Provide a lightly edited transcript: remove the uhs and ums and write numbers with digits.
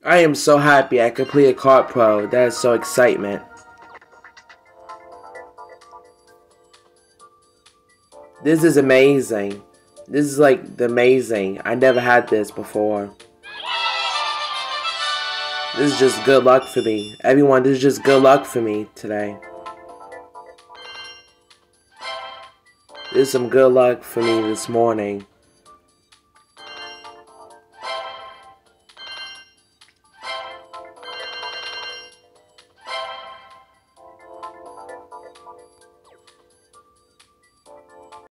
I am so happy I completed Kart Pro. That is so excitement. This is amazing. This is like amazing. I never had this before. This is just good luck for me. Everyone, this is just good luck for me today. This is some good luck for me this morning.